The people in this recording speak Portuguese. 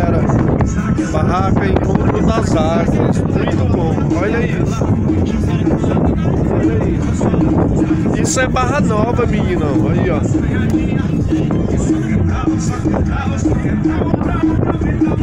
galera. Barraca Encontro das Águas. Muito bom. Olha isso. Olha isso. Isso é Barra Nova, menino. Aí, ó.